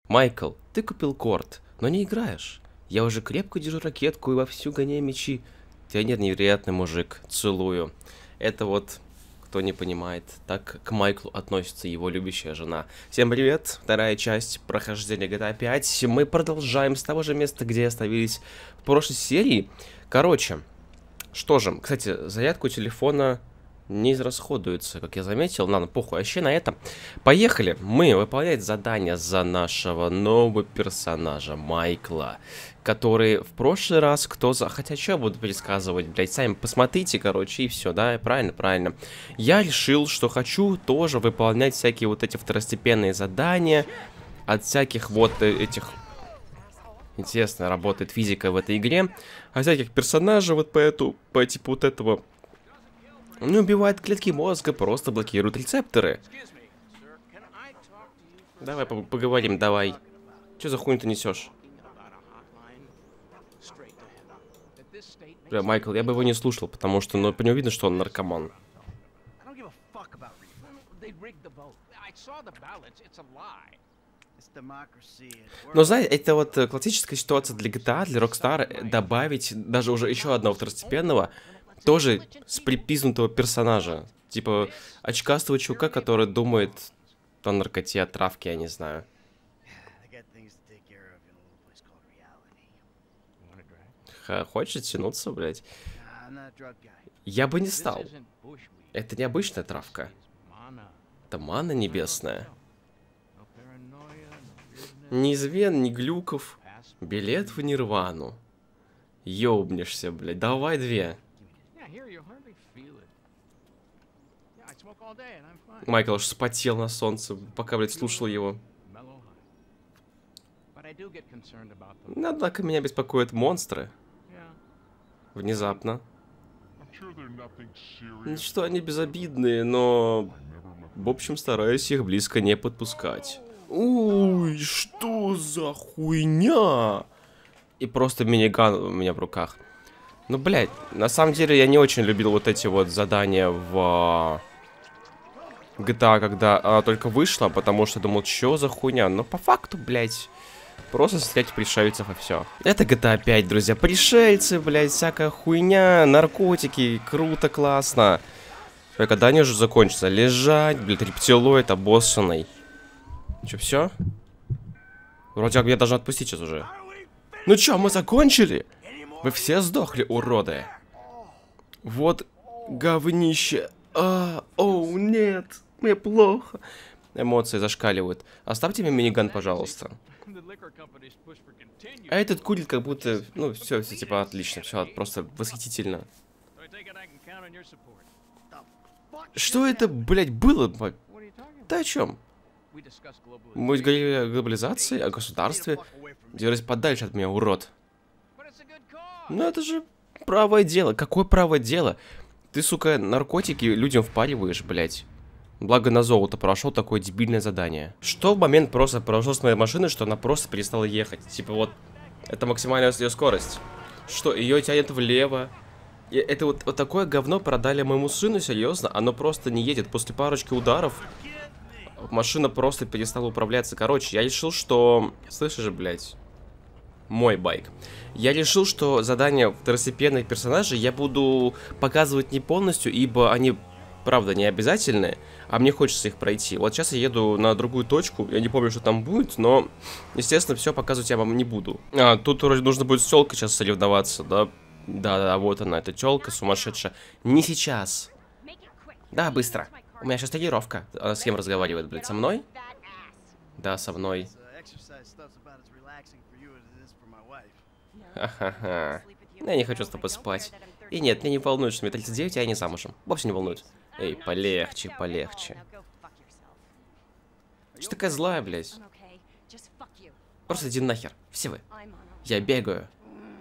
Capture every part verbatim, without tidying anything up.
Майкл, ты купил корт, но не играешь. Я уже крепко держу ракетку и вовсю гоняю мячи. Тебя нет, невероятный мужик. Целую. Это вот, кто не понимает, так к Майклу относится его любящая жена. Всем привет, вторая часть прохождения джи ти эй пять. Мы продолжаем с того же места, где остановились в прошлой серии. Короче, что же, кстати, зарядку телефона не израсходуется, как я заметил. Ладно, похуй, вообще на этом. Поехали. Мы выполнять задание за нашего нового персонажа Майкла, который в прошлый раз, кто за... Хотя, что я буду пересказывать, блядь, сами посмотрите, короче, и все, да, правильно, правильно. Я решил, что хочу тоже выполнять всякие вот эти второстепенные задания от всяких вот этих... Интересно, работает физика в этой игре. От всяких персонажей вот по эту, по типу вот этого... Не убивает клетки мозга, просто блокирует рецепторы. Давай по поговорим, давай. Че за хуйню ты несешь? Бля, Майкл, я бы его не слушал, потому что, ну, по нему видно, что он наркоман. Но, знаете, это вот классическая ситуация для джи ти эй, для Rockstar, добавить даже уже еще одного второстепенного, тоже с припизнутого персонажа. Типа очкастого чувака, который думает о наркоте, о травке, я не знаю. Ха, хочет тянуться, блядь? Я бы не стал. Это не обычная травка. Это мана небесная. Ни звен, ни глюков. Билет в нирвану. Ёбнешься, блядь. Давай две. Майкл аж вспотел на солнце, пока, блядь, слушал его. Однако меня беспокоят монстры. Внезапно. Что они безобидные, но... В общем, стараюсь их близко не подпускать. Ой, что за хуйня? И просто миниган у меня в руках. Ну, блядь, на самом деле я не очень любил вот эти вот задания в джи ти эй, когда она только вышла, потому что думал, что за хуйня. Но по факту, блядь, просто стрелять в пришельцев и все. Это джи ти эй пять, друзья. Пришельцы, блядь, всякая хуйня, наркотики, круто, классно. А когда они уже закончатся? Лежать, блядь, рептилоид обоссанный. Че, все? Вроде как меня должны отпустить сейчас уже. Ну чё, мы закончили? Вы все сдохли, уроды. Вот говнище. А, оу, нет, мне плохо. Эмоции зашкаливают. Оставьте мне миниган, пожалуйста. А этот курит как будто... Ну, все, все типа отлично, все просто восхитительно. Что это, блядь, было? Ты о чем? Мы говорили о глобализации, о государстве. Держись подальше от меня, урод. Ну это же правое дело. Какое правое дело? Ты, сука, наркотики людям впариваешь, блядь. Благо на золото прошел такое дебильное задание. Что в момент просто произошло с моей машиной, что она просто перестала ехать? Типа вот, это максимальная ее скорость. Что, ее тянет влево. И это вот, вот такое говно продали моему сыну, серьезно? Оно просто не едет. После парочки ударов машина просто перестала управляться. Короче, я решил, что... Слышишь, блядь? Мой байк. Я решил, что задания второстепенных персонажей я буду показывать не полностью, ибо они, правда, не обязательные, а мне хочется их пройти. Вот сейчас я еду на другую точку, я не помню, что там будет, но, естественно, все показывать я вам не буду. А, тут вроде нужно будет с тёлкой сейчас соревноваться, да? Да-да, вот она, эта тёлка сумасшедшая. Не сейчас. Да, быстро. У меня сейчас тренировка. Она с кем разговаривает, блядь, со мной? Да, со мной. Ха-ха-ха. Я не хочу с тобой спать. И нет, меня не волнует, что мне тридцать девять, а я не замужем. Вовсе не волнует. Эй, полегче, полегче. Что такая злая, блядь? Просто иди нахер. Все вы. Я бегаю.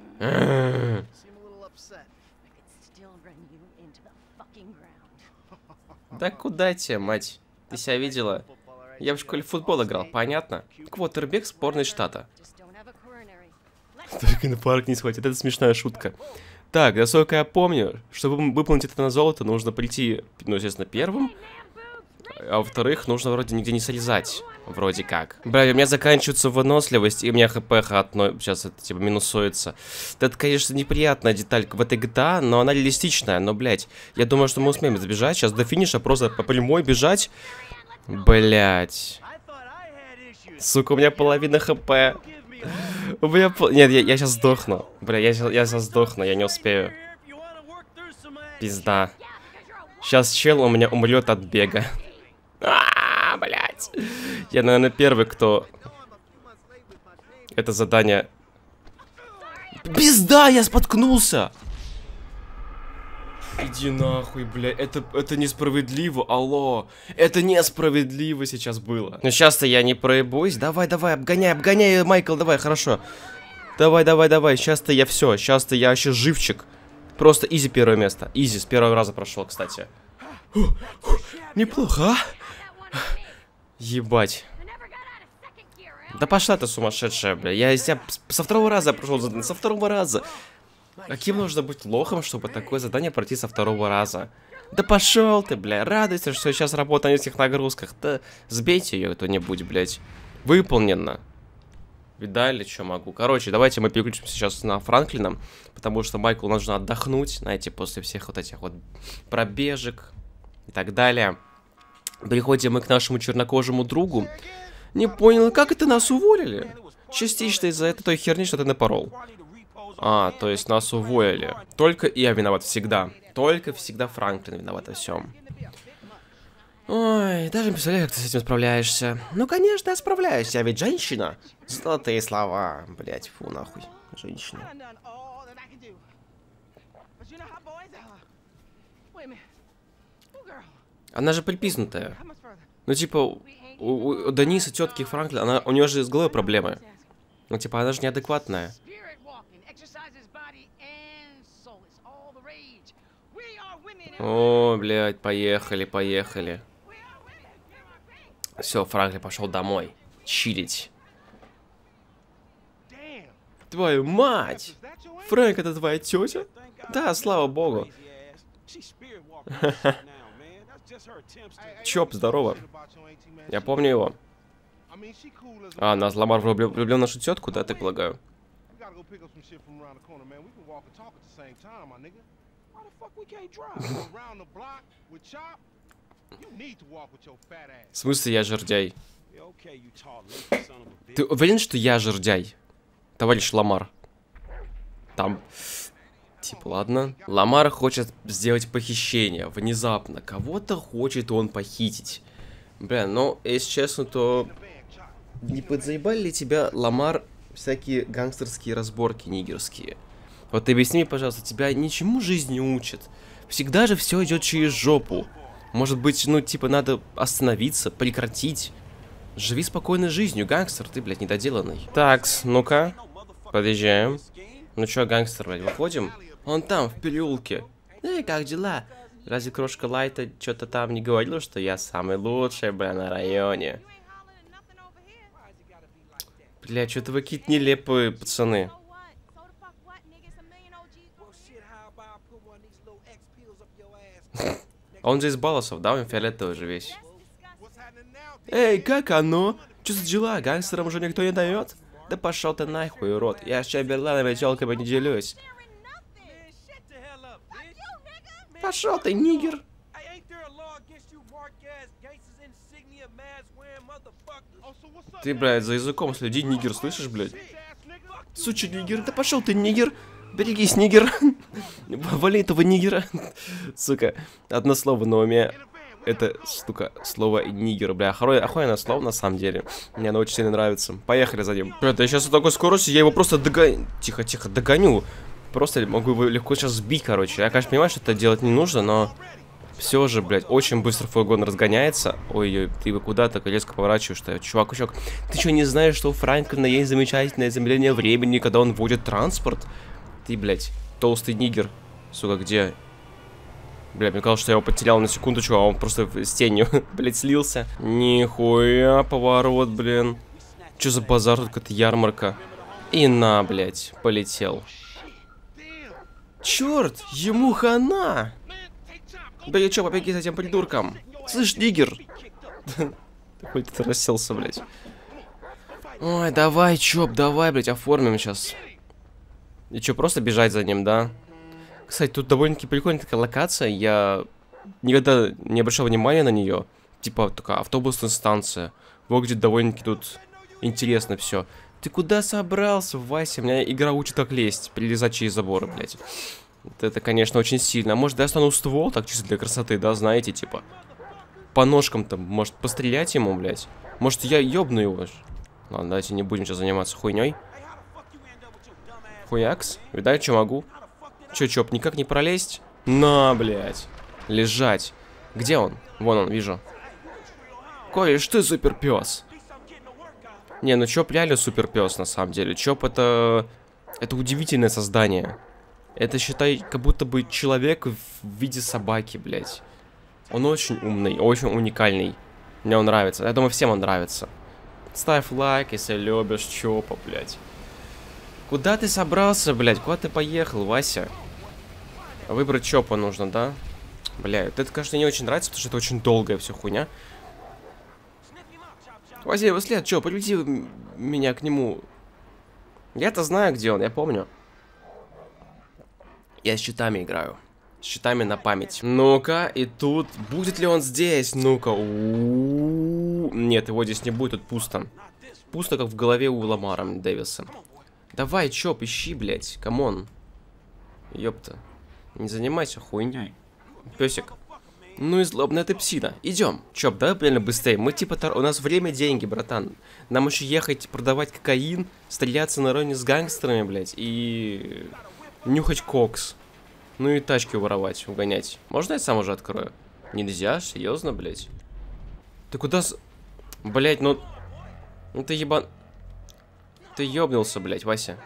Да куда тебе, мать? Ты себя видела? Я в школе в футбол играл, понятно? Квотербек сборной штата. Только на парк не схватит, это смешная шутка. Так, насколько я помню, чтобы выполнить это на золото, нужно прийти, ну, естественно, первым. А во-вторых, нужно вроде нигде не срезать. Вроде как. Бля, у меня заканчивается выносливость, и у меня хп одно сейчас это типа минусуется. Это, конечно, неприятная деталь в этой джи ти эй, но она реалистичная. Но, блядь, я думаю, что мы успеем забежать. Сейчас до финиша просто по прямой бежать. Блядь. Сука, у меня половина хп. У меня пол... Нет, я, я сейчас сдохну. Бля, я, я сейчас сдохну, я не успею. Пизда. Сейчас чел у меня умрет от бега. А, блядь. Я, наверное, первый, кто это задание... Пизда, я споткнулся! Иди нахуй, бля, это, это несправедливо, алло. Это несправедливо сейчас было. Но сейчас-то я не проебусь. Давай, давай, обгоняй, обгоняй, Майкл, давай, хорошо. Давай, давай, давай, сейчас-то я все, сейчас-то я вообще живчик. Просто изи первое место. Изи, с первого раза прошел, кстати. Фу, фу, неплохо, а? Ебать. Да пошла ты сумасшедшая, бля. Я из тебя со второго раза прошел задание, со второго раза. Каким нужно быть лохом, чтобы такое задание пройти со второго раза? Да пошел ты, бля, радуйся, что сейчас работа на низких нагрузках. Да сбейте ее кто-нибудь, блядь. Выполнено. Видали, что могу? Короче, давайте мы переключимся сейчас на Франклина, потому что Майклу нужно отдохнуть, знаете, после всех вот этих вот пробежек и так далее. Приходим мы к нашему чернокожему другу. Не понял, как это нас уволили? Частично из-за этой той херни, что ты напорол. А, то есть нас уволили. Только я виноват всегда. Только всегда Франклин виноват во всем. Ой, даже не представляю, как ты с этим справляешься. Ну, конечно, я справляюсь, я ведь женщина. Золотые слова, блять, фу, нахуй, женщина. Она же припизнутая. Ну, типа, у, у, у Дениса, тетки Франклина, она, у нее же с головой проблемы. Ну, типа, она же неадекватная. О, блядь, поехали, поехали. Все, Франклин пошел домой. Чилить. Твою мать! Фрэнк, это твоя тетя? Да, слава богу. Чоп, здорово. Я помню его. А, нас Ламар влюблен, влюблен в нашу тетку, да, так полагаю? В смысле я жердяй? Ты уверен, что я жердяй? Товарищ Ламар. Там... Типа, ладно. Ламар хочет сделать похищение. Внезапно. Кого-то хочет он похитить. Бля, ну, если честно, то... Не подзаебали ли тебя, Ламар, всякие гангстерские разборки нигерские? Вот объясни мне, пожалуйста, тебя ничему жизнь не учит. Всегда же все идет через жопу. Может быть, ну, типа, надо остановиться, прекратить. Живи спокойной жизнью, гангстер, ты, блядь, недоделанный. Такс, ну-ка. Подъезжаем. Ну чё, гангстер, блядь, выходим? Он там, в переулке. Эй, как дела? Разве крошка Лайта что-то там не говорила, что я самый лучший, бля, на районе? Бля, что-то вы какие-то нелепые пацаны. Он же из Балосов, да? Он фиолетовый же весь. Эй, как оно? Что за дела? Гангстерам уже никто не дает? Да пошел ты нахуй, урод. Я с Чемберлановой телками не делюсь. Пошел ты, нигер. Ты, блядь, за языком следи, нигер, слышишь, блядь? Сучий нигер, да пошел ты, нигер. Берегись, нигер. Вали этого нигера. Сука, одно слово на уме. Это, сука, слово нигер, бля. Охуенное слово, на самом деле. Мне оно очень сильно нравится. Поехали за ним. Бля, я сейчас с такой скоростью, я его просто догоню. Тихо, тихо, догоню. Просто могу его легко сейчас сбить, короче. Я, конечно, понимаю, что это делать не нужно, но... Все же, блядь, очень быстро фургон разгоняется. Ой-ой, ты бы куда так резко поворачиваешь-то? Чувак, чувак, ты что, не знаешь, что у Франклина есть замечательное замедление времени, когда он водит транспорт? Ты, блядь, толстый нигер. Сука, где? Бля, мне казалось, что я его потерял на секундочку, а он просто с тенью, блядь, слился. Нихуя, поворот, блин. Че за базар, тут какая-то ярмарка. И на, блядь, полетел. Черт, ему хана! Бля, чё, побеги за этим придурком? Слышь, нигер! Хуй ты расселся, блядь. Ой, давай, чоп, давай, блядь, оформим сейчас. И чё, просто бежать за ним, да? Кстати, тут довольно-таки прикольная такая локация. Я никогда не обращал внимания на нее. Типа такая автобусная станция. Выглядит довольно-таки тут интересно все. Ты куда собрался, Вася? Меня игра учит как лезть, перелезать через заборы, блядь. Это, это, конечно, очень сильно. А может, достану ствол, так чисто для красоты, да, знаете, типа. По ножкам-то, может, пострелять ему, блядь. Может, я ёбну его. Ладно, давайте не будем сейчас заниматься хуйней. Хуякс. Видать, что могу. Че, чоп, никак не пролезть? На, блядь. Лежать. Где он? Вон он, вижу. Кореш, ты суперпёс. Не, ну Чоп реально суперпёс, на самом деле. Чоп это... Это удивительное создание. Это, считай, как будто бы человек в виде собаки, блядь. Он очень умный, очень уникальный. Мне он нравится. Я думаю, всем он нравится. Ставь лайк, если любишь Чопа, блядь. Куда ты собрался, блядь? Куда ты поехал, Вася? Выбрать Чопа нужно, да? Бля, это, конечно, не очень нравится, потому что это очень долгая вся хуйня. Возьми его след, Чоп, приведи меня к нему. Я-то знаю, где он, я помню. Я с щитами играю. С щитами на память. Ну-ка, и тут... Будет ли он здесь? Ну-ка. Нет, его здесь не будет, тут пусто. Пусто, как в голове у Ламара Дэвиса. Давай, Чоп, ищи, блядь, камон. Ёпта. Не занимайся хуйней. Песик. Ну и злобная ты псина. Идем. Чоп, давай реально быстрее. Мы типа... У нас время, деньги, братан. Нам еще ехать, продавать кокаин, стреляться на районе с гангстерами, блядь, и... Нюхать кокс. Ну и тачки воровать, угонять. Можно я сам уже открою? Нельзя? Серьезно, блядь? Ты куда с... Блядь, ну... Ну ты ебан... Ты ёбнулся, блядь, Вася.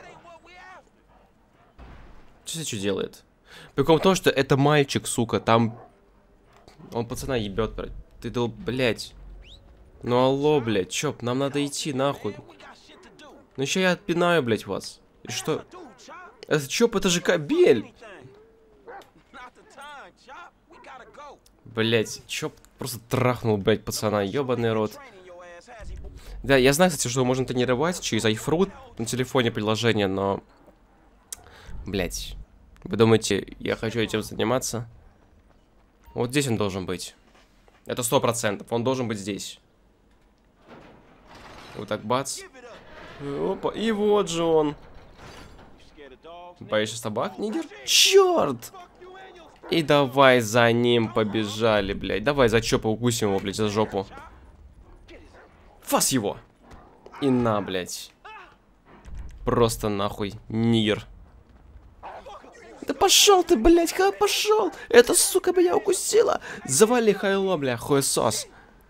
Что что делает? Прикол в том, что это мальчик, сука, там... Он пацана ебет, блядь. Ты дал, блядь. Ну алло, блядь, Чоп, нам надо идти, нахуй. Ну еще я отпинаю, блядь, вас. И что? Это Чоп, это же кабель. Блядь, Чоп просто трахнул, блядь, пацана, ебаный рот. Да, я знаю, кстати, что можно тренировать через iFruit на телефоне приложение, но... Блядь, вы думаете, я хочу этим заниматься? Вот здесь он должен быть. Это сто процентов, он должен быть здесь. Вот так, бац. Опа, и вот же он. Боишься собак, нигер? Черт! И давай за ним побежали, блядь. Давай за Чопа укусим его, блядь, за жопу. Фас его! И на, блядь. Просто нахуй, нигер. Да пошел ты, блядь, как пошел? Эта сука меня укусила. Завали хайло, бля, хуесос.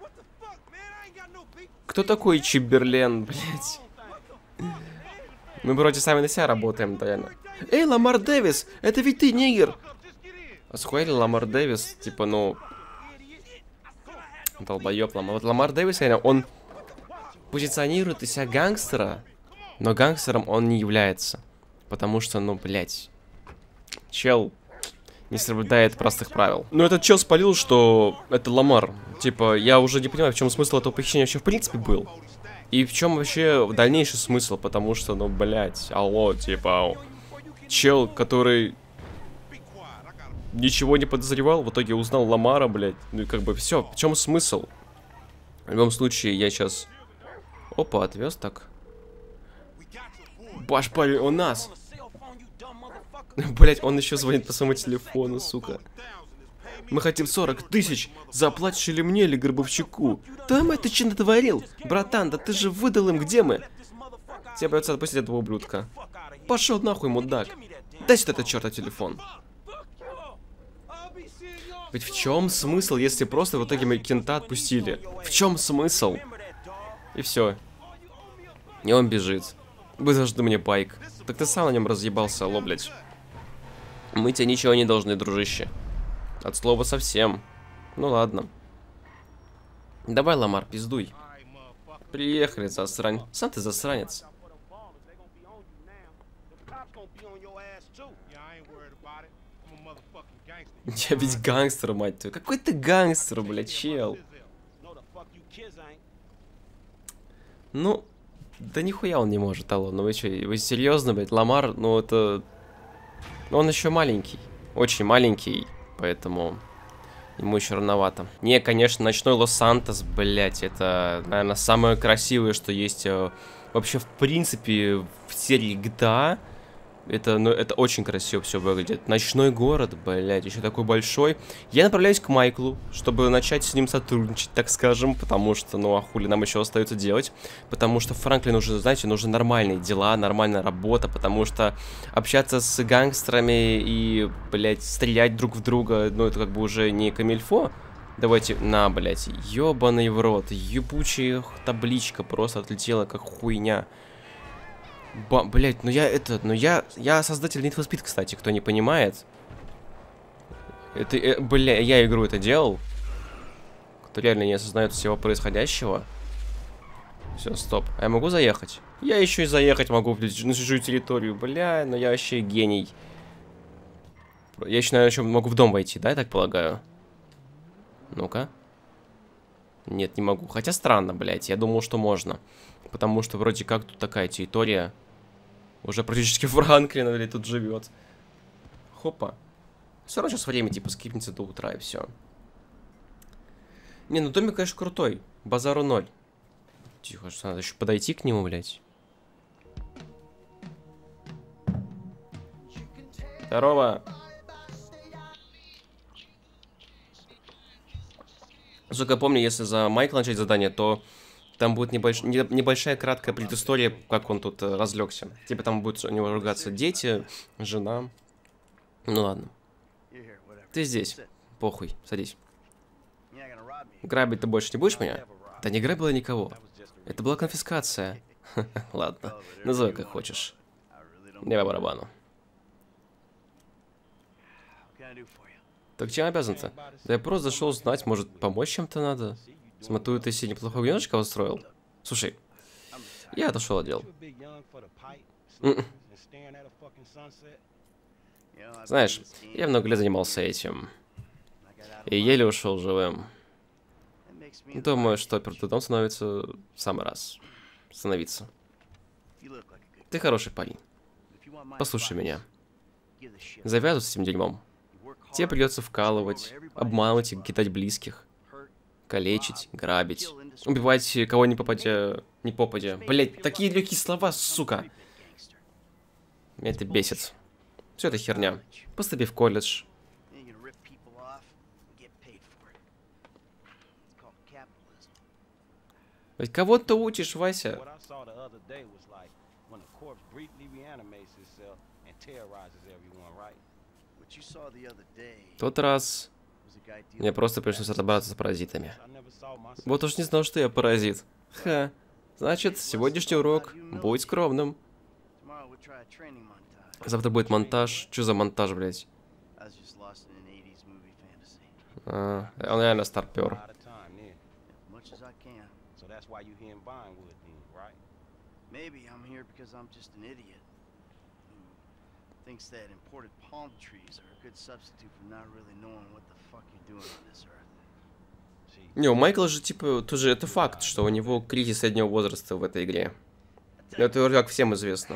Кто такой Чиберлен, блядь? Мы вроде сами на себя работаем, реально. Эй, Ламар Дэвис, это ведь ты, нигер. Схуяли Ламар Дэвис, типа, ну... Долбоёб Ламар. Вот Ламар Дэвис, реально, он позиционирует из себя гангстера, но гангстером он не является. Потому что, ну, блядь... Чел не соблюдает простых правил. Но этот чел спалил, что это Ламар. Типа, я уже не понимаю, в чем смысл этого похищения вообще в принципе был. И в чем вообще дальнейший смысл, потому что, ну, блядь, алло, типа, чел, который ничего не подозревал, в итоге узнал Ламара, блядь. Ну и как бы все, в чем смысл? В любом случае, я сейчас... Опа, отвез так. Баш, парень, у нас! Блять, он еще звонит по своему телефону, сука. Мы хотим сорок тысяч. Заплатишь или мне, или Гробовщику? Да мать, ты че натворил? Братан, да ты же выдал им, где мы? Тебе придется отпустить этого ублюдка. Пошел нахуй, мудак. Дай сюда этот чертов телефон. Ведь в чем смысл, если просто в итоге мы кента отпустили? В чем смысл? И все. И он бежит. Выдажди мне байк. Так ты сам на нем разъебался, алло, блядь. Мы тебе ничего не должны, дружище. От слова совсем. Ну ладно. Давай, Ламар, пиздуй. Приехали, засрань. Сам ты засранец. Я ведь гангстер, мать твою. Какой ты гангстер, блядь, чел. Ну, да нихуя он не может, алло. Ну вы что, вы серьезно, блядь? Ламар, ну это... Он еще маленький. Очень маленький, поэтому... Ему еще рановато. Не, конечно, ночной Лос-Сантос, блядь, это, наверное, самое красивое, что есть э, вообще, в принципе, в серии джи ти эй. Это, ну, это очень красиво все выглядит. Ночной город, блядь, еще такой большой. Я направляюсь к Майклу, чтобы начать с ним сотрудничать, так скажем, потому что, ну, а хули нам еще остается делать. Потому что Франклину уже, знаете, нужны нормальные дела, нормальная работа, потому что общаться с гангстерами и, блядь, стрелять друг в друга, ну, это как бы уже не камильфо. Давайте, на, блядь, ёбаный в рот, ебучая табличка просто отлетела, как хуйня. Ба, блять, ну я это, ну я, я создатель Need for Speed, кстати, кто не понимает. Это, э, бля, я игру это делал. Кто реально не осознает всего происходящего. Все, стоп. А я могу заехать? Я еще и заехать могу, блядь, на чужую территорию, бля, но я вообще гений. Я еще, наверное, еще могу в дом войти, да, я так полагаю? Ну-ка. Нет, не могу. Хотя странно, блядь, я думал, что можно. Потому что вроде как тут такая территория. Уже практически Франклин, блядь, тут живет. Хопа. Все равно сейчас время, типа, скипнется до утра и все. Не, ну домик, конечно, крутой. Базару ноль. Тихо, что надо еще подойти к нему, блядь. Здорово. Сука, помню, если за Майкла начать задание, то там будет небольш... небольшая краткая предыстория, как он тут э, разлегся. Типа там будут у него ругаться дети, жена. Ну ладно. Ты здесь. Похуй, садись. Грабить ты больше не будешь меня? Да не грабила никого. Это была конфискация. Ладно, называй как хочешь. Не по барабану. Так чем обязан-то? Да я просто зашел узнать, может помочь чем-то надо? Смотрю, ты себе неплохого геночка устроил. Слушай, я отошел от дел. Знаешь, я много лет занимался этим. И еле ушел живым. Думаю, что пертый дом становится в самый раз. Становиться. Ты хороший парень. Послушай меня. Завязывай с этим дерьмом. Тебе придется вкалывать, обманывать и кидать близких. Калечить, грабить, убивать кого не попадя, не попадя. Блять, такие легкие слова, сука. Меня это бесит. Все это херня. Поступи в колледж. Ведь кого ты учишь, Вася? В тот раз мне просто пришлось разобраться с паразитами. Вот уж не знал, что я паразит. Ха. Значит, сегодняшний урок будет скромным. Завтра будет монтаж. Что за монтаж, блядь? А, он реально старпер. Thinks that imported palm trees are a good substitute for not really knowing what the fuck you're doing on this earth. Не, у Майкла же, типа, тоже это факт, что у него кризис среднего возраста в этой игре. Это как всем известно.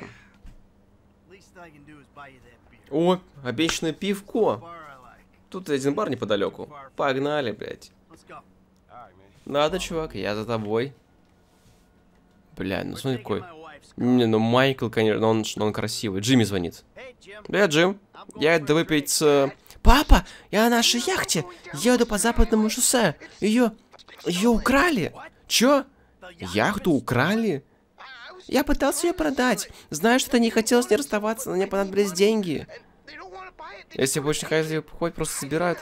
О, обещанное пивко. Тут один бар неподалеку. Погнали, блядь. Надо, чувак, я за тобой. Бля, ну смотри какой. Не, ну Майкл, конечно, он, он красивый. Джимми звонит. Привет, Джим. Я иду выпить с... Папа, я на нашей яхте. Еду по западному шоссе. Ее... Ее украли. Чё? Яхту украли? Я пытался ее продать. Знаю, что ты не хотел с ней расставаться, но мне понадобились деньги. Если больше не хотят, хоть просто собирают.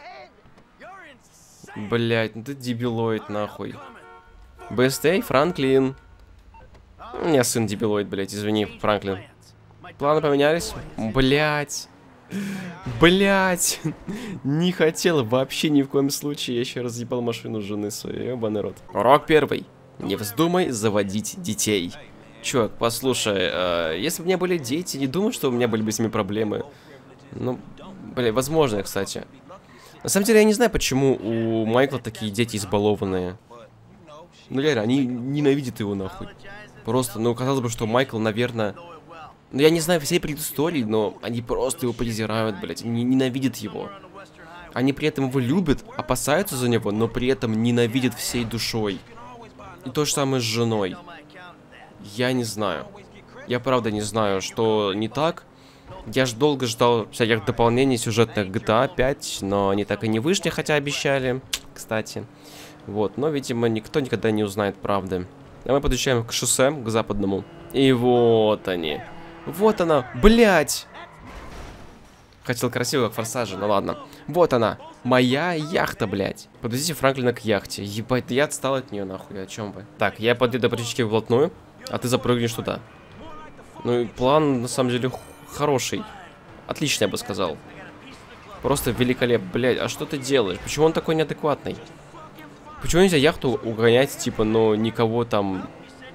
Блять, ну ты дебилоид, нахуй. Бэстей, Франклин. У меня сын дебилоид, блять, извини, Франклин. Планы поменялись? Блять. Блять. Не хотел вообще ни в коем случае. Я еще разъебал машину жены своей, ебаный рот. Урок первый. Не вздумай заводить детей. Чувак, послушай, э, если бы у меня были дети, не думаю, что у меня были бы с ними проблемы. Ну, блядь, возможно, кстати. На самом деле, я не знаю, почему у Майкла такие дети избалованные. Ну реально, они ненавидят его нахуй. Просто, ну, казалось бы, что Майкл, наверное... Ну, я не знаю всей предыстории, но они просто его презирают, блядь. Они ненавидят его. Они при этом его любят, опасаются за него, но при этом ненавидят всей душой. И то же самое с женой. Я не знаю. Я правда не знаю, что не так. Я ж долго ждал всяких дополнений сюжетных джи ти эй пять, но они так и не вышли, хотя обещали, кстати. Вот, но, видимо, никто никогда не узнает правды. А мы подъезжаем к шоссе, к западному. И вот они. Вот она, блядь! Хотел красиво, как форсажи, ну ладно. Вот она, моя яхта, блядь. Подвезите Франклина к яхте. Ебать, я отстал от нее, нахуй, о чем вы? Так, я подъеду практически вплотную, а ты запрыгнешь туда. Ну и план, на самом деле, хороший. Отлично, я бы сказал. Просто великолепно. Блядь, а что ты делаешь? Почему он такой неадекватный? Почему нельзя яхту угонять, типа, но никого там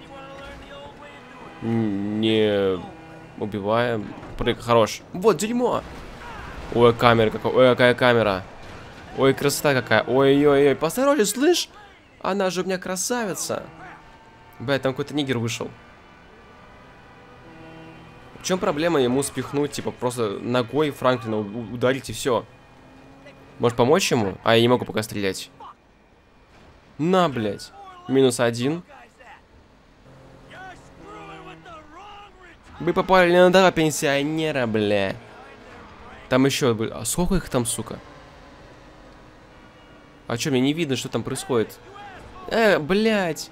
не убивая? Прыг, хорош. Вот дерьмо! Ой, камера какая. Ой, какая камера. Ой, красота какая. Ой-ой-ой, посторожней, слышь? Она же у меня красавица. Блядь, там какой-то нигер вышел. В чем проблема ему спихнуть, типа, просто ногой Франклина ударить и все? Может помочь ему? А я не могу пока стрелять. На, блядь. Минус один. Вы попали на того пенсионера, бля. Там еще... А сколько их там, сука? А что, мне не видно, что там происходит? Э, блядь.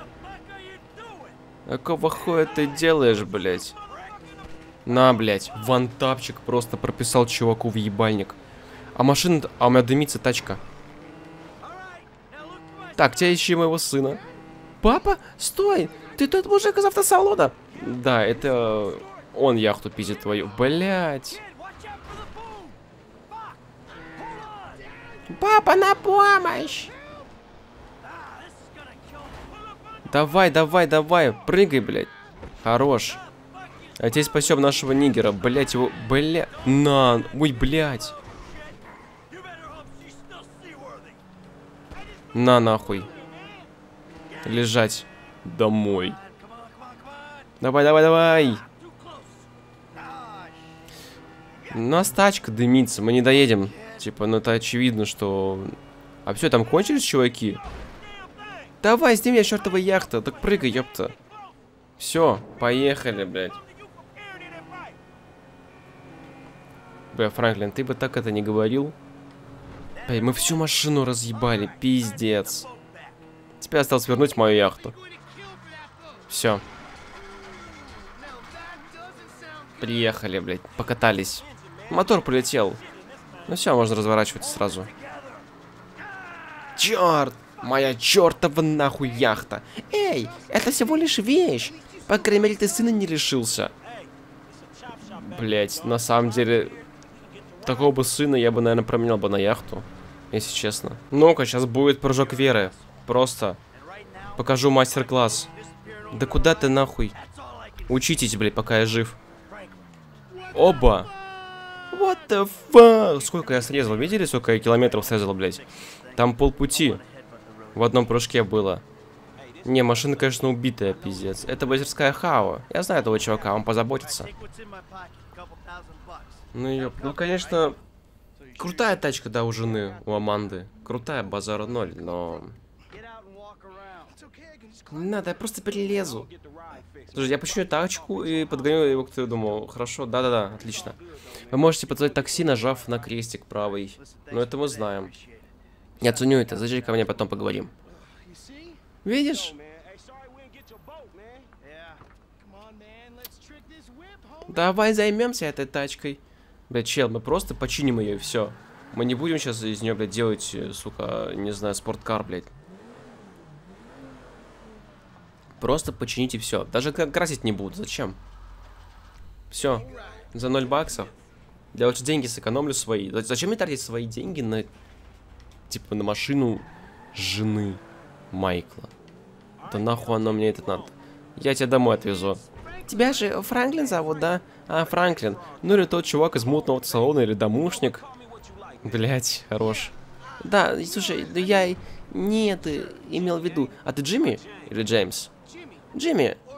Какого хуя ты делаешь, блядь? На, блядь. Вантапчик просто прописал чуваку в ебальник. А машина... А у меня дымится тачка. Так, тебя ищи моего сына. Папа, стой! Ты тот мужик из автосалона. Да, это он яхту пиздит твою. Блядь. Папа, на помощь! Давай, давай, давай, прыгай, блядь. Хорош. А теперь спасем нашего нигера. Блядь, его... Бля... На... Ой, блядь. На, нахуй. Лежать. Домой. Давай, давай, давай. У нас тачка дымится, мы не доедем. Типа, ну это очевидно, что... А все, там кончились чуваки? Давай, с ним я чертова яхта. Так прыгай, ёпта. Все, поехали, блядь. Бля, Франклин, ты бы так это не говорил. Блядь, мы всю машину разъебали, пиздец. Теперь осталось вернуть мою яхту. Все. Приехали, блядь, покатались. Мотор полетел. Ну все, можно разворачиваться сразу. Черт! Моя чертова нахуй яхта. Эй, это всего лишь вещь. По крайней мере, ты сына не решился. Блять, на самом деле, такого бы сына я бы, наверное, променял бы на яхту. Если честно. Ну-ка, сейчас будет прыжок веры. Просто покажу мастер-класс. Да куда ты нахуй? Учитесь, блядь, пока я жив. Оба! What the fuck? Сколько я срезал? Видели, сколько я километров срезал, блядь? Там полпути в одном прыжке было. Не, машина, конечно, убитая, пиздец. Это мастерская Хао. Я знаю этого чувака, он позаботится. Ну, ёп. Ну, конечно, крутая тачка, да, у жены, у Аманды. Крутая, базара ноль, но... Не надо, я просто перелезу. Слушай, я починю тачку и подгоню его к твоему дому. Хорошо, да-да-да, отлично. Вы можете позвать такси, нажав на крестик правый. Но это мы знаем. Я ценю это, зайди ко мне, потом поговорим. Видишь? Давай займемся этой тачкой. Блядь, чел, мы просто починим ее и все. Мы не будем сейчас из нее, блядь, делать, сука, не знаю, спорткар, блядь. Просто почините все. Даже красить не буду. Зачем? Все. За ноль баксов. Я лучше деньги сэкономлю свои. Зачем мне тратить свои деньги на... Типа на машину жены Майкла? Да нахуй оно мне это надо? Я тебя домой отвезу. Тебя же Франклин зовут, да? А, Франклин. Ну или тот чувак из мутного салона, или домушник. Блять, хорош. Да, слушай, я... Нет, имел в виду. А ты Джимми? Или Джеймс? Джимми.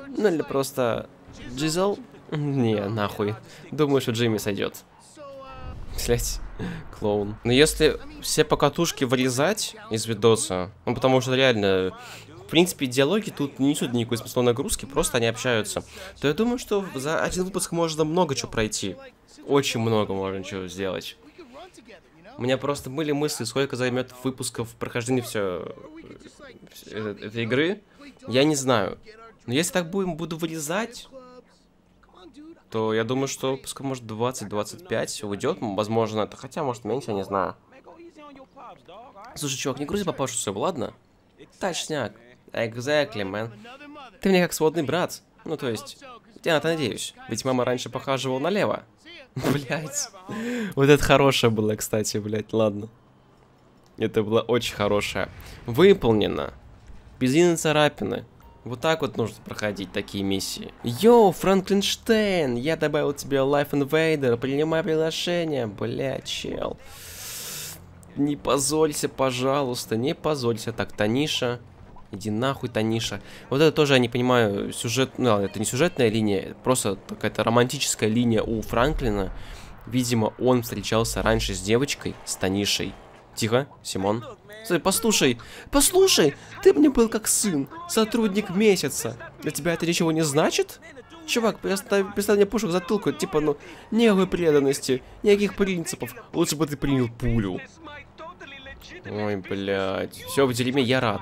Ну или просто Джизл? Не, нахуй. Думаю, что Джимми сойдет. Блять, клоун. Но если все покатушки вырезать из видоса, ну потому что реально, в принципе, диалоги тут не несут никакой смысловой нагрузки, просто они общаются, то я думаю, что за один выпуск можно много чего пройти. Очень много можно чего сделать. У меня просто были мысли, сколько займет выпусков прохождения все этой игры. Я не знаю. Но если так будем буду вырезать, то я думаю, что пускай может двадцать-двадцать пять уйдет, возможно, это, хотя может меньше, я не знаю. Слушай, чувак, не грузи папашу своего, ладно? Точняк. Exactly, man. Ты мне как сводный брат. Ну, то есть, я на это надеюсь. Ведь мама раньше похаживала налево. Блять. Вот это хорошее было, кстати, блять, ладно. Это было очень хорошее. Выполнено. Без единой царапины. Вот так вот нужно проходить такие миссии. Йоу, Франклинштейн, я добавил тебе Life Invader, принимай приглашение. Бля, чел. Не позорься, пожалуйста, не позорься. Так, Таниша. Иди нахуй, Таниша. Вот это тоже, я не понимаю, сюжет... Ну, это не сюжетная линия, просто какая-то романтическая линия у Франклина. Видимо, он встречался раньше с девочкой, с Танишей. Тихо, Симон. Послушай, послушай, ты мне был как сын, сотрудник месяца. Для тебя это ничего не значит? Чувак, представь, представь мне пушку в затылку, типа, ну, никакой преданности, никаких принципов. Лучше бы ты принял пулю. Ой, блядь. Все, в дерьме, я рад.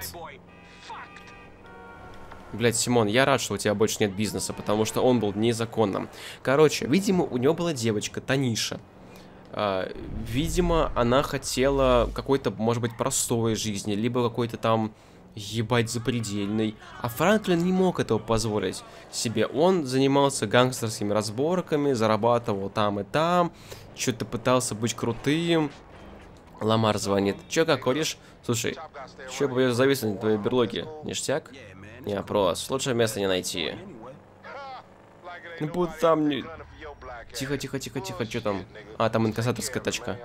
Блядь, Симон, я рад, что у тебя больше нет бизнеса, потому что он был незаконным. Короче, видимо, у него была девочка, Таниша. Uh, видимо, она хотела какой-то, может быть, простой жизни, либо какой-то там, ебать, запредельной. А Франклин не мог этого позволить себе. Он занимался гангстерскими разборками, зарабатывал там и там, что-то пытался быть крутым. Ламар звонит. Че, как ходишь? Слушай, че бы зависнуть на твоей берлоге? Ништяк? Не, просто. Лучшее место не найти. Ну, будто там не... Тихо, тихо, тихо, тихо, что там? А, там инкассаторская тачка.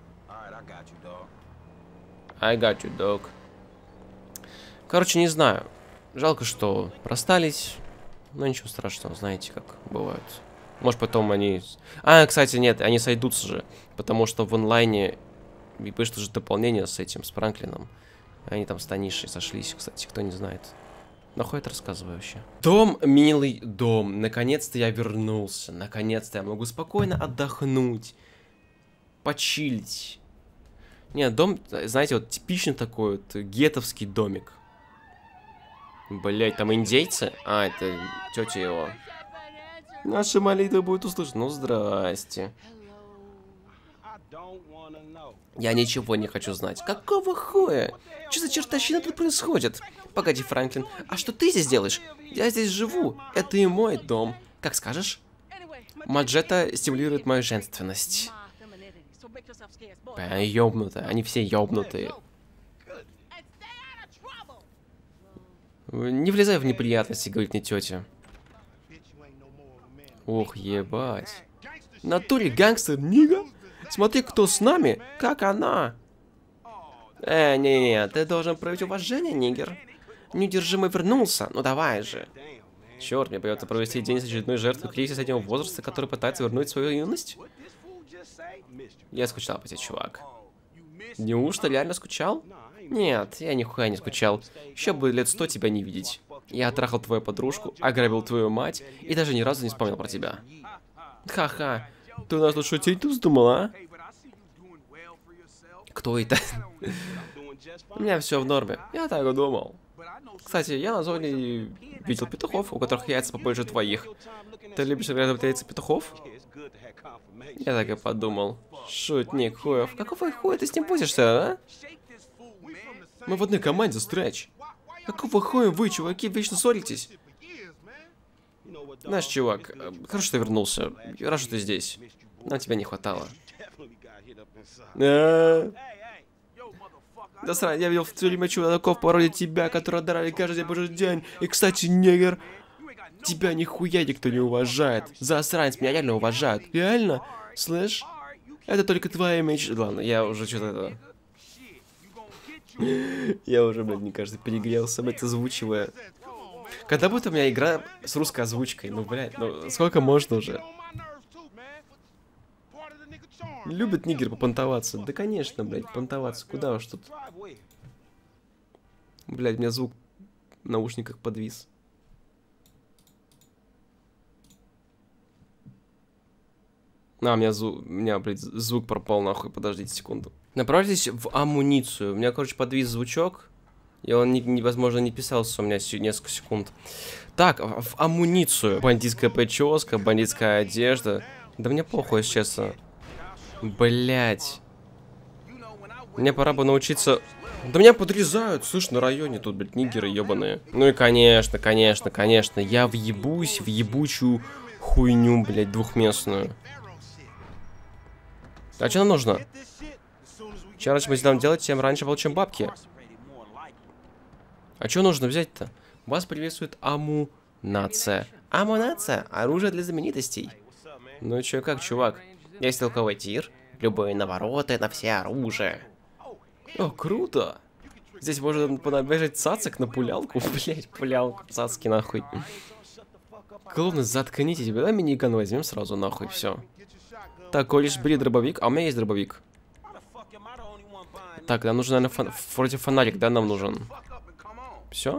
I got you, dog. Короче, не знаю. Жалко, что расстались. Но ничего страшного, знаете, как бывает. Может, потом они... А, кстати, нет, они сойдутся же. Потому что в онлайне вышло же дополнение с этим, с Франклином. Они там с Танишей сошлись, кстати, кто не знает. Нахуй это рассказываю вообще. Дом, милый дом. Наконец-то я вернулся. Наконец-то я могу спокойно отдохнуть. Почилить. Нет, дом, знаете, вот типичный такой вот гетовский домик. Блять, там индейцы? А, это тетя его. Наши молитвы будут услышаны. Ну, здрасте. Я ничего не хочу знать. Какого хуя? Что за чертовщина тут происходит? Погоди, Франклин, а что ты здесь делаешь? Я здесь живу. Это и мой дом. Как скажешь? Маджета стимулирует мою женственность. Бля, ёбнутая. Они все ёбнутые. Не влезай в неприятности, говорит мне тетя. Ох, ебать. В натуре гангстер, нига? Смотри, кто с нами, как она. Э, не-не-не, ты должен проявить уважение, нигер. Неудержимо вернулся, ну давай же. Черт, мне придется провести день с очередной жертвой кризиса среднего возраста, который пытается вернуть свою юность. Я скучал по тебе, чувак. Неужто реально скучал? Нет, я нихуя не скучал. Еще бы лет сто тебя не видеть. Я отрахал твою подружку, ограбил твою мать и даже ни разу не вспомнил про тебя. Ха-ха, ты у нас тут шутить тут вздумал, а? Кто это? У меня все в норме. Я так и думал. Кстати, я на зоне видел петухов, у которых яйца побольше твоих. Ты любишь разглядывать яйца петухов? Я так и подумал. Шутник, хуев. Какого хуя ты с ним возишься, а? Мы в одной команде, Стрэч. Какого хуя вы, чуваки, вечно ссоритесь? Наш чувак, хорошо, что ты вернулся. Я рад, что ты здесь. Нам тебя не хватало. Да срань, я видел в тюрьме чуваков по роде тебя, которые драли каждый божий день. И, кстати, негр, тебя нихуя никто не уважает. Засранец, меня реально уважают. Реально? Слышь? Это только твоя мечта. Ладно, я уже что-то... Я уже, блядь, мне кажется, перегрелся, блядь, озвучивая. Когда будет у меня игра с русской озвучкой? Ну, блядь, ну сколько можно уже? Любит нигер попонтоваться. Да, конечно, блядь, понтоваться. Куда уж тут? Блядь, у меня звук в наушниках подвис. А, у меня, звук, у меня, блядь, звук пропал нахуй. Подождите секунду. Направьтесь в амуницию. У меня, короче, подвис звучок. И он не, невозможно не писался у меня несколько секунд. Так, в, в амуницию. Бандитская прическа, бандитская одежда. Да мне похуй, если честно. Блять. Мне пора бы научиться... Да меня подрезают, слышь, на районе тут, блядь, нигеры ебаные. Ну и конечно, конечно, конечно. Я въебусь в ебучую хуйню, блядь, двухместную. А что нам нужно? Чем раньше мы будем делать, тем раньше получим бабки. А что нужно взять-то? Вас приветствует амунация. Амунация. Оружие для знаменитостей. Ну и чё, как, чувак? Есть толковый тир. Любые навороты на все оружие. О, круто. Здесь можно понабежать цацик на пулялку. Блять, пулялку, цацки нахуй. Главное, заткните тебя. Давай миниган возьмем сразу нахуй, все. Так, колешь, бери дробовик. А у меня есть дробовик. Так, нам нужен, наверное, фон... вроде фонарик, да, нам нужен. Все?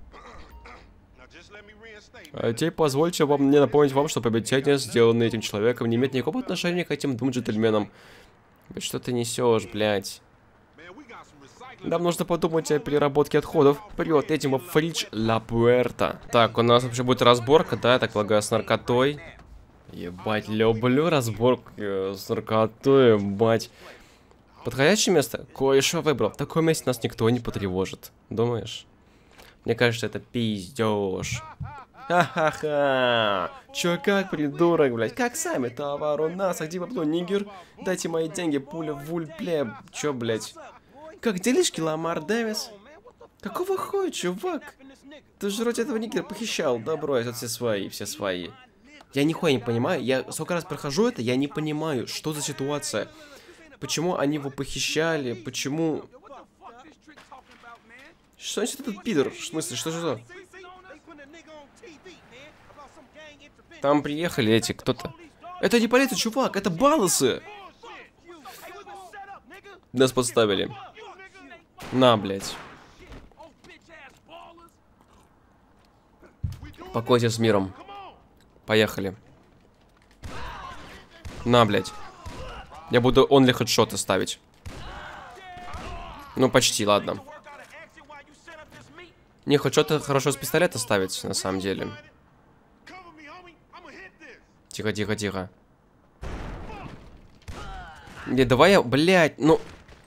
А теперь позвольте вам мне напомнить вам, что приобретение, сделанное этим человеком, не имеет никакого отношения к этим двум джентльменам. Что ты несешь, блядь? Нам нужно подумать о переработке отходов. Вперед, этим во Фридж Ла Пуэрта. Так, у нас вообще будет разборка, да, я так полагаю, с наркотой. Ебать, люблю разборку э, с наркотой, ебать. Подходящее место? Кое-что выбрал. В таком месте нас никто не потревожит. Думаешь? Мне кажется, это пиздёж. Ха-ха-ха. Чё, как, придурок, блядь? Как сами? Товар у нас. А где бабло, нигер? Дайте мои деньги, пуля в ульпле. Чё, блядь? Как делишки, Ламар Дэвис? Какого хуя, чувак? Ты же вроде этого нигера похищал. Да, бро, это все свои, все свои. Я нихуя не понимаю. Я сколько раз прохожу это, я не понимаю, что за ситуация. Почему они его похищали? Почему... Что значит этот пидор? В смысле, что же это? Там приехали эти, кто-то. Это не полиция, чувак, это балласы. Нас подставили. На, блядь. Покойся с миром. Поехали. На, блядь. Я буду онли хедшоты ставить. Ну, почти, ладно. Не, хедшоты хорошо с пистолета ставить, на самом деле. Тихо, тихо, тихо. Не, давай я, блядь, ну...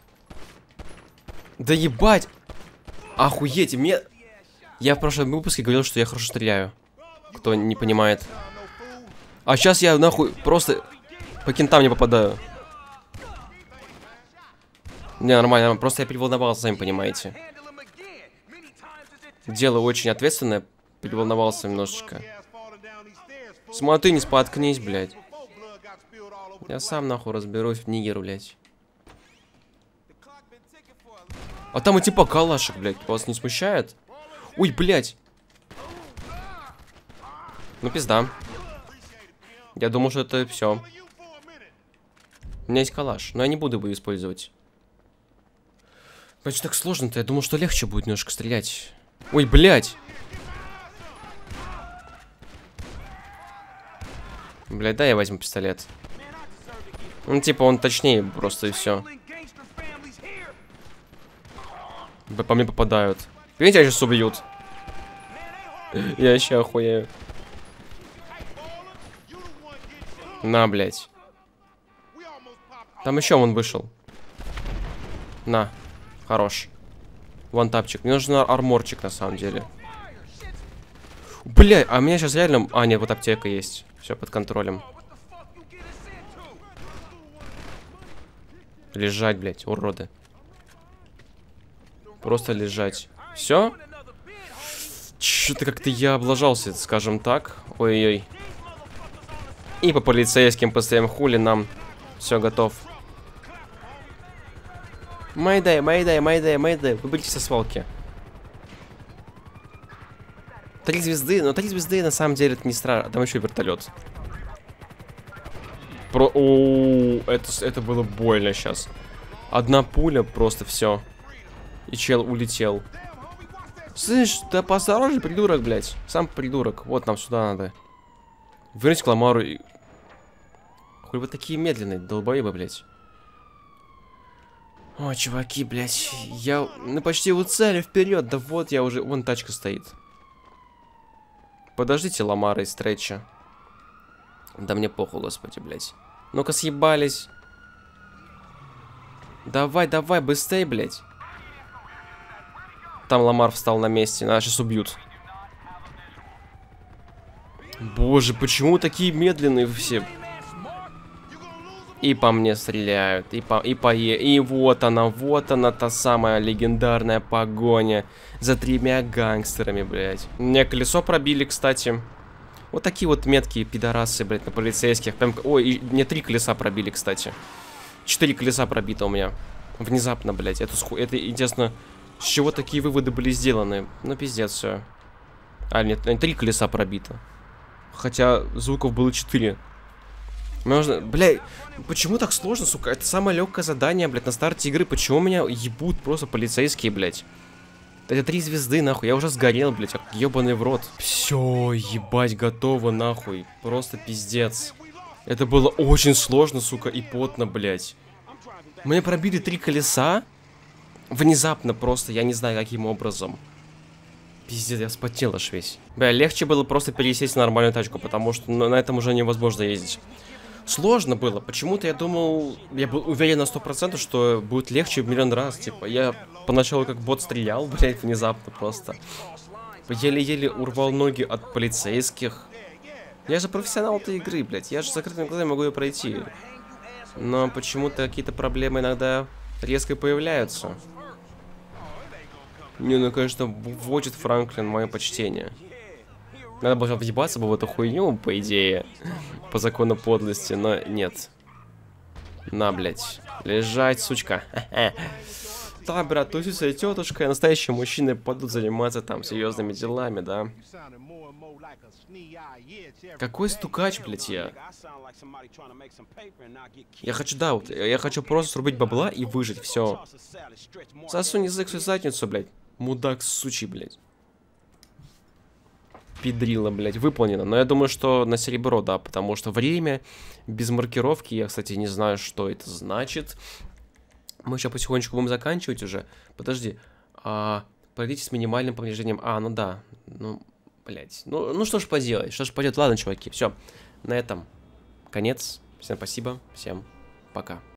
Да ебать! Охуеть, мне... Я в прошлом выпуске говорил, что я хорошо стреляю. Кто не понимает. А сейчас я, нахуй, просто по кентам не попадаю. Не, нормально, просто я переволновался, сами понимаете. Дело очень ответственное. Переволновался немножечко. Смотри, не споткнись, блядь. Я сам, нахуй, разберусь в нигеру, блядь. А там и типа калашек, блядь. Вас не смущает? Ой, блядь. Ну, пизда. Я думал, что это все. У меня есть калаш, но я не буду его использовать. Почему так сложно-то? Я думал, что легче будет немножко стрелять. Ой, блядь. Блядь, да, я возьму пистолет. Ну, типа, он точнее просто и все. По мне попадают. Видите, меня сейчас убьют. Я еще охуею. На, блядь. Там еще он вышел. На. Хорош. Вантапчик. Мне нужен арморчик, на самом деле. Бля, а у меня сейчас реально... А, нет, вот аптека есть. Все под контролем. Лежать, блядь, уроды. Просто лежать. Все? Что-то как-то я облажался, скажем так. Ой-ой. И по полицейским постоянным хули нам. Все, готов. Майдай, майдай, майдай, майдай. Выберите со свалки. Три звезды, но три звезды на самом деле это не страшно. Там еще вертолет. Про... О, это, это было больно сейчас. Одна пуля, просто все. И чел улетел. Слышь, да поосторожней, придурок, блядь. Сам придурок. Вот нам сюда надо. Вернись к Ламару и... Хуй вы такие медленные, долбоебы, блядь. О, чуваки, блядь. Я ну, почти у цели вперед. Да вот я уже... Вон тачка стоит. Подождите Ламара и Стретча. Да мне похуй, господи, блядь. Ну-ка съебались. Давай, давай, быстрей, блядь. Там Ламар встал на месте, нас сейчас убьют. Боже, почему такие медленные все? И по мне стреляют, и по, и по е... И вот она, вот она, та самая легендарная погоня за тремя гангстерами, блядь. Мне колесо пробили, кстати. Вот такие вот меткие пидорасы, блядь, на полицейских. Прям... Ой, и мне три колеса пробили, кстати. Четыре колеса пробито у меня. Внезапно, блядь. Это, сху... Это интересно, с чего такие выводы были сделаны. Ну, пиздец, все. А, нет, три колеса пробито. Хотя звуков было четыре. Можно... Блядь, почему так сложно, сука? Это самое легкое задание, блядь, на старте игры. Почему меня ебут просто полицейские, блядь? Это три звезды, нахуй. Я уже сгорел, блядь, как ебаный в рот. Все, ебать, готово, нахуй. Просто пиздец. Это было очень сложно, сука, и потно, блядь. Мне пробили три колеса. Внезапно просто, я не знаю, каким образом. Пиздец, я вспотел аж весь. Бля, легче было просто пересесть на нормальную тачку, потому что на этом уже невозможно ездить. Сложно было. Почему-то я думал, я был уверен на сто процентов, что будет легче в миллион раз. Типа, я поначалу как бот стрелял, блядь, внезапно просто. Еле-еле урвал ноги от полицейских. Я же профессионал этой игры, блядь. Я же с закрытыми глазами могу ее пройти. Но почему-то какие-то проблемы иногда резко появляются. Не, ну, конечно, вводит Франклин мое почтение. Надо было въебаться бы в эту хуйню, по идее. По закону подлости, но нет. На, блядь. Лежать, сучка. Да, брат, тусится и тетушка, и настоящие мужчины пойдут заниматься там серьезными делами, да. Какой стукач, блядь, я? Я хочу, да, вот, я хочу просто срубить бабла и выжить, все. Засунь язык в свою задницу, блядь. Мудак сучий, блядь. Пидрила, блядь, выполнено. Но я думаю, что на серебро, да, потому что время без маркировки, я, кстати, не знаю, что это значит. Мы сейчас потихонечку будем заканчивать уже. Подожди. А, пройдите с минимальным повреждением. А, ну да. Ну, блядь. Ну, ну что ж поделать, что ж поделать. Ладно, чуваки, все. На этом конец. Всем спасибо, всем пока.